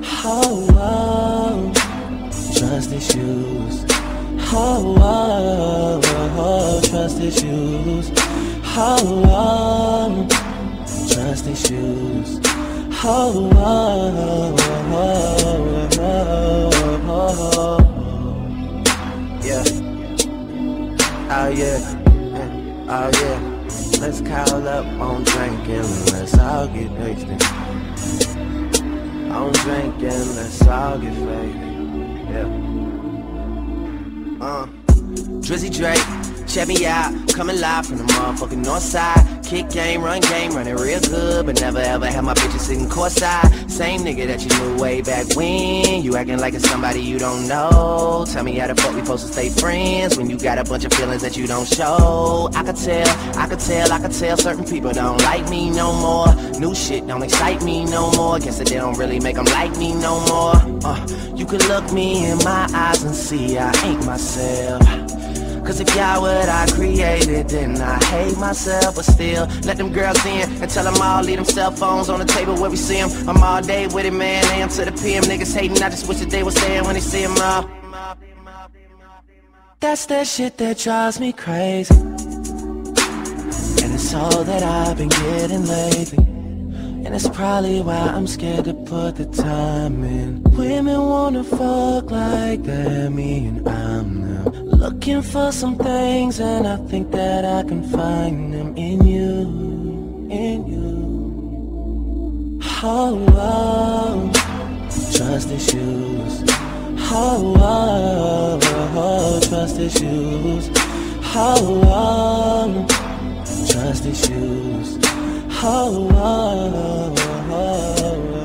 Oh, oh, trust issues. Oh, oh, oh, trust issues. Oh, oh, trust issues. Oh, oh, oh, oh, oh, oh. Yeah. Oh yeah. Oh yeah. Let's call up on drinking and let's all get wasted. On drinking, let's all get faded. Yeah. Drizzy Drake, check me out. Coming live from the motherfucking north side. Kick game, running it real good, but never ever had my bitches sitting courtside. Same nigga that you knew way back when. You acting like it's somebody you don't know. Tell me how the fuck we supposed to stay friends when you got a bunch of feelings that you don't show. I could tell certain people don't like me no more. New shit don't excite me no more. Guess that they don't really make them like me no more. You could look me in my eyes and see I ain't myself. Cause if y'all what I created, then I hate myself. But still, let them girls in and tell them all, leave them cell phones on the table where we see them. I'm all day with it, man, AM to the PM. Niggas hating, I just wish that they was saying when they see them all. That's that shit that drives me crazy. And it's all that I've been getting lately. And it's probably why I'm scared to put the time in. Women wanna fuck like they're me and I'm them. Looking for some things and I think that I can find them in you, in you. Oh, oh, trust issues. Oh, oh, oh, trust issues. Oh, oh, trust issues. Oh, oh, oh, oh.